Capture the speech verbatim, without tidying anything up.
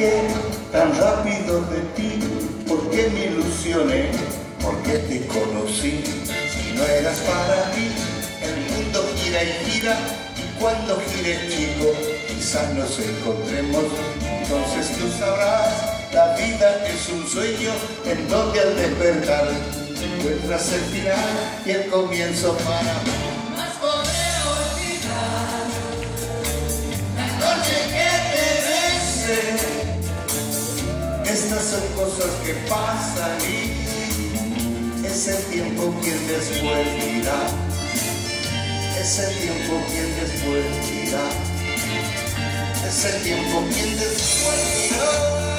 qué tan rápido de ti? ¿Por qué me ilusioné? ¿Por qué te conocí? Si no eras para mí, el mundo gira y gira, y cuando gire, chico, quizás nos encontremos. Entonces tú sabrás, la vida es un sueño en donde al despertar encuentras el final y el comienzo para mí. Más podré olvidar la noche que te besé. Estas son cosas que pasan y es el tiempo quien después dirá. Es el tiempo quien después dirá. Es el tiempo quien después dirá.